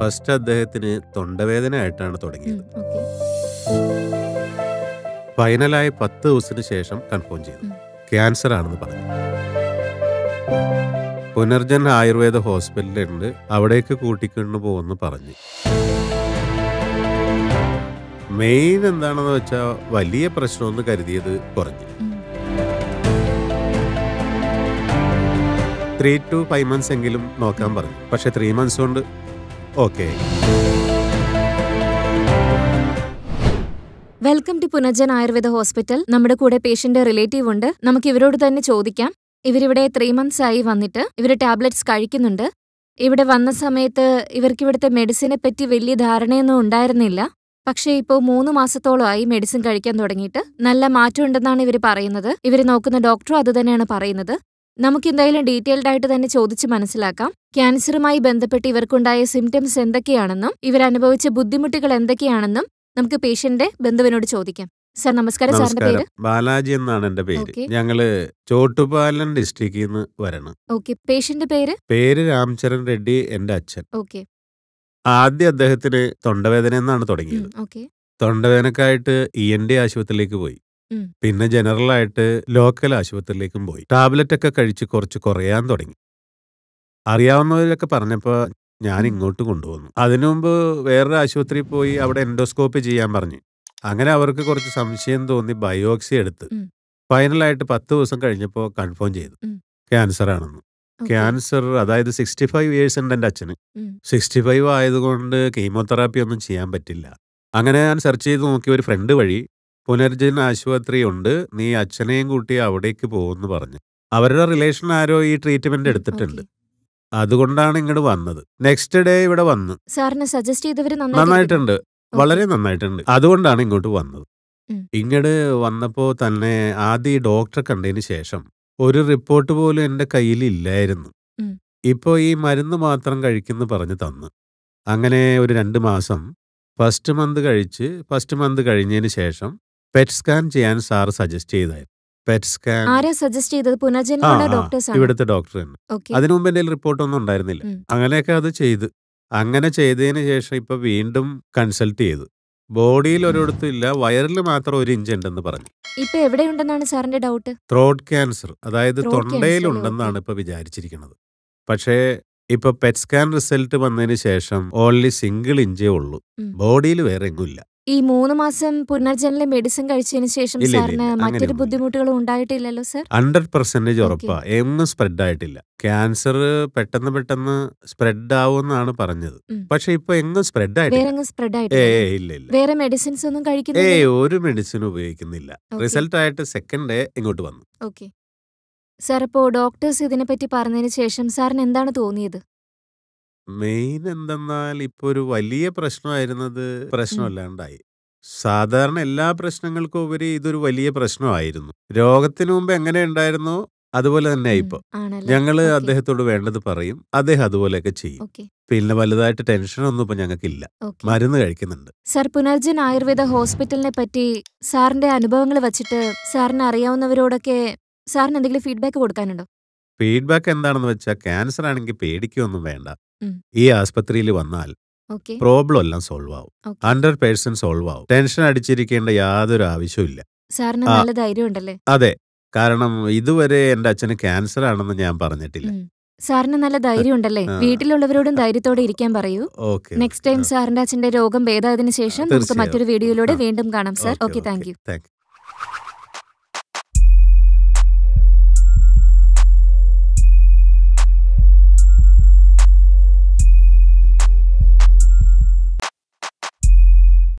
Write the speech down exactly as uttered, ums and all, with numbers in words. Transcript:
First അദ്ദേഹത്തിന് തൊണ്ടവേദന ആയിട്ടാണ് തുടങ്ങിയത്. ഫൈനലായി പത്ത് ദിവസത്തിന് ശേഷം കൺഫേം ചെയ്തു ക്യാൻസർ ആണെന്ന് പറഞ്ഞു. പുനർജൻ ആയുർവേദ ഹോസ്പിറ്റലുണ്ട്, അവിടേക്ക് കൂട്ടിക്കൊണ്ടു പോകുമെന്ന് പറഞ്ഞു. മെയിൻ എന്താണെന്ന് വെച്ചാൽ വലിയ പ്രശ്നമെന്ന് കരുതിയത് കുറഞ്ഞു. ത്രീ ടു ഫൈവ് മന്ത്സ് എങ്കിലും നോക്കാൻ പറഞ്ഞു. പക്ഷെ ത്രീ മന്ത്സ് കൊണ്ട് okay. Welcome to Punarjan Ayurveda hospital. നമ്മുടെ കൂടെ പേഷ്യന്റ് റിലേറ്റീവ് ഉണ്ട്. നമുക്ക് ഇവരോട് തന്നെ ചോദിക്കാം. ഇവരിവിടെ ത്രീ മന്ത്സ് ആയി വന്നിട്ട് ഇവർ ടാബ്ലറ്റ്സ് കഴിക്കുന്നുണ്ട്. ഇവിടെ വന്ന സമയത്ത് ഇവർക്ക് ഇവിടുത്തെ മെഡിസിനെ പറ്റി വലിയ ധാരണയൊന്നും ഉണ്ടായിരുന്നില്ല. പക്ഷേ ഇപ്പോൾ മൂന്ന് മാസത്തോളമായി മെഡിസിൻ കഴിക്കാൻ തുടങ്ങിയിട്ട് നല്ല മാറ്റം ഉണ്ടെന്നാണ് ഇവർ പറയുന്നത്. ഇവർ നോക്കുന്ന ഡോക്ടറും അത് തന്നെയാണ് പറയുന്നത്. നമുക്ക് എന്തായാലും ഡീറ്റെയിൽഡ് ആയിട്ട് തന്നെ ചോദിച്ച് മനസ്സിലാക്കാം. ക്യാൻസറുമായി ബന്ധപ്പെട്ട് ഇവർക്കുണ്ടായ സിംറ്റംസ് എന്തൊക്കെയാണെന്നും ഇവരനുഭവിച്ച ബുദ്ധിമുട്ടുകൾ എന്തൊക്കെയാണെന്നും നമുക്ക് പേഷ്യന്റെ ബന്ധുവിനോട് ചോദിക്കാം. സർ നമസ്കാരം. സാറിന്റെ പേര്? ബാലാജി എന്നാണ് എന്റെ പേര്. ഞങ്ങള് ചോട്ടുപാലം ഡിസ്ട്രിക്റ്റിൽ നിന്ന് വരണം. ഓക്കെ. പേഷ്യന്റെ പേര്? പേര് രാംചരൺ റെഡ്ഡി, എന്റെ അച്ഛൻ. ഓക്കെ. ആദ്യം അദ്ദേഹത്തിന് തൊണ്ടവേദന എന്നാണ് തുടങ്ങിയത്. തൊണ്ടവേദനക്കായിട്ട് ഇ എൻ ഡി ആശുപത്രിയിലേക്ക് പോയി. പിന്നെ ജനറൽ ആയിട്ട് ലോക്കൽ ആശുപത്രിയിലേക്കും പോയി. ടാബ്ലറ്റ് ഒക്കെ കഴിച്ച് കുറച്ച് കുറയാൻ തുടങ്ങി. അറിയാവുന്നവരൊക്കെ പറഞ്ഞപ്പോ ഞാൻ ഇങ്ങോട്ട് കൊണ്ടുവന്നു. അതിനു മുമ്പ് വേറൊരു ആശുപത്രിയിൽ പോയി അവിടെ എൻഡോസ്കോപ്പി ചെയ്യാൻ പറഞ്ഞു. അങ്ങനെ അവർക്ക് കുറച്ച് സംശയം തോന്നി ബയോപ്സി എടുത്ത് ഫൈനലായിട്ട് പത്ത് ദിവസം കഴിഞ്ഞപ്പോൾ കൺഫേം ചെയ്തു ക്യാൻസർ ആണെന്ന്. ക്യാൻസർ അതായത് സിക്സ്റ്റി ഫൈവ് ഇയേഴ്സ് ഉണ്ട് എൻ്റെ അച്ഛന്. സിക്സ്റ്റി ഫൈവ് ആയതുകൊണ്ട് കീമോതെറാപ്പി ഒന്നും ചെയ്യാൻ പറ്റില്ല. അങ്ങനെ ഞാൻ സെർച്ച് ചെയ്ത് നോക്കി ഒരു ഫ്രണ്ട് വഴി പുനർജൻ ആശുപത്രി ഉണ്ട്, നീ അച്ഛനെയും കൂട്ടി അവിടേക്ക് പോകുമെന്ന് പറഞ്ഞു. അവരുടെ റിലേഷൻ ആരോ ഈ ട്രീറ്റ്മെന്റ് എടുത്തിട്ടുണ്ട്. അതുകൊണ്ടാണ് ഇങ്ങോട്ട് വന്നത്. നെക്സ്റ്റ് ഡേ ഇവിടെ വന്നു. നന്നായിട്ടുണ്ട്, വളരെ നന്നായിട്ടുണ്ട്. അതുകൊണ്ടാണ് ഇങ്ങോട്ട് വന്നത്. ഇങ്ങോട്ട് വന്നപ്പോ തന്നെ ആദ്യം ഈ ഡോക്ടറെ കണ്ടതിന് ശേഷം ഒരു റിപ്പോർട്ട് പോലും എന്റെ കയ്യിൽ ഇല്ലായിരുന്നു. ഇപ്പോ ഈ മരുന്ന് മാത്രം കഴിക്കുന്നു പറഞ്ഞു തന്നു. അങ്ങനെ ഒരു രണ്ട് മാസം ഫസ്റ്റ് മന്ത് കഴിച്ച് ഫസ്റ്റ് മന്ത് കഴിഞ്ഞതിന് ശേഷം പെറ്റ് സ്കാൻ ചെയ്യാൻ സാർ സജസ്റ്റ് ചെയ്തായിരുന്നു. പെറ്റ് സ്കാൻ ഇവിടുത്തെ ഡോക്ടർ തന്നെ. അതിനു മുമ്പ് എന്റെ റിപ്പോർട്ടൊന്നും ഉണ്ടായിരുന്നില്ല. അങ്ങനെയൊക്കെ അത് ചെയ്ത് അങ്ങനെ ചെയ്തതിന് ശേഷം ഇപ്പൊ വീണ്ടും കൺസൾട്ട് ചെയ്തു. ബോഡിയിൽ ഒരിടത്തും ഇല്ല, വയറിൽ മാത്രം ഒരു ഇഞ്ച് ഉണ്ടെന്ന് പറഞ്ഞു. ഇപ്പൊ എവിടെയുണ്ടെന്നാണ് സാറിന്റെ ഡൗട്ട്? ത്രോട്ട് ക്യാൻസർ, അതായത് തൊണ്ടയിലുണ്ടെന്നാണ് ഇപ്പൊ വിചാരിച്ചിരിക്കുന്നത്. പക്ഷേ ഇപ്പൊ പെറ്റ് സ്കാൻ റിസൾട്ട് വന്നതിന് ശേഷം ഓൺലി സിംഗിൾ ഇഞ്ചേ ഉള്ളൂ, ബോഡിയിൽ വേറെ എങ്ങുമില്ല. ഈ മൂന്ന് മാസം പുനർജനിലെ മെഡിസിൻ കഴിച്ചതിന് ശേഷം സാറിന് മറ്റൊരു ബുദ്ധിമുട്ടുകളും ഉണ്ടായിട്ടില്ലല്ലോ സർ? ഹൺഡ്രഡ് പെർസെന്റേജ് ഉറപ്പാ, എങ്ങും സ്പ്രെഡ് ആയിട്ടില്ല. ക്യാൻസർ പെട്ടെന്ന് പെട്ടെന്ന് സ്പ്രെഡ് ആവുമെന്നാണ് പറഞ്ഞത്. പക്ഷെ ഇപ്പൊ എങ്ങും സ്പ്രെഡ് ആയിട്ടില്ല. വേറെ മെഡിസിൻസ് ഒന്നും കഴിക്കുന്നില്ല? ഏ ഒരു മെഡിസിൻ ഉപയോഗിക്കുന്നില്ല. റിസൾട്ട് ആയിട്ട് സെക്കൻഡ് ഡേ ഇങ്ങോട്ട് വന്നു. ഓക്കെ സാർ, ഇപ്പോ ഡോക്ടേഴ്സ് ഇതിനെ പറ്റി പറഞ്ഞതിന് ശേഷം സാറിന് എന്താണ് തോന്നിയത്? മെയിൻ എന്തെന്നാൽ ഇപ്പൊ ഒരു വലിയ പ്രശ്നമായിരുന്നത് പ്രശ്നമല്ലാണ്ടായി. സാധാരണ എല്ലാ പ്രശ്നങ്ങൾക്കും ഉപരി ഇതൊരു വലിയ പ്രശ്നമായിരുന്നു. രോഗത്തിനു മുമ്പ് എങ്ങനെ ഉണ്ടായിരുന്നോ അതുപോലെ തന്നെ ഇപ്പൊ ഞങ്ങള് അദ്ദേഹത്തോട് വേണ്ടത് പറയും, അദ്ദേഹം അതുപോലെയൊക്കെ ചെയ്യും. പിന്നെ വലുതായിട്ട് ടെൻഷനൊന്നും ഇപ്പൊ ഞങ്ങൾക്കില്ല, മരുന്ന് കഴിക്കുന്നുണ്ട്. സർ, പുനർജൻ ആയുർവേദ ഹോസ്പിറ്റലിനെ പറ്റി സാറിന്റെ അനുഭവങ്ങൾ വെച്ചിട്ട് സാറിന് അറിയാവുന്നവരോടൊക്കെ സാറിന് എന്തെങ്കിലും ഫീഡ്ബാക്ക് കൊടുക്കാനുണ്ടോ? ഫീഡ്ബാക്ക് എന്താണെന്ന് വെച്ചാൽ ക്യാൻസർ ആണെങ്കിൽ പേടിക്കൊന്നും വേണ്ട. ഈ ആസ്പത്രിയിൽ വന്നാൽ പ്രോബ്ലം എല്ലാം സോൾവ് ആവും, ഹൺഡ്രഡ് പേഴ്സെന്റ് സോൾവ് ആവും. ടെൻഷൻ അടിച്ചിരിക്കേണ്ട യാതൊരു ആവശ്യമില്ല. സാറിന് നല്ല ധൈര്യം ഉണ്ടല്ലേ? അതെ, കാരണം ഇതുവരെ എന്റെ അച്ഛന് ക്യാൻസർ ആണെന്ന് ഞാൻ പറഞ്ഞിട്ടില്ല. സാറിന് നല്ല ധൈര്യം ഉണ്ടല്ലേ? വീട്ടിലുള്ളവരോടും ധൈര്യത്തോടെ ഇരിക്കാൻ പറയൂ. നെക്സ്റ്റ് ടൈം സാറിന്റെ അച്ഛന്റെ രോഗം ഭേദമായതിനു ശേഷം നമുക്ക് മറ്റൊരു വീഡിയോയിലൂടെ വീണ്ടും കാണാം സർ. Okay, thank you.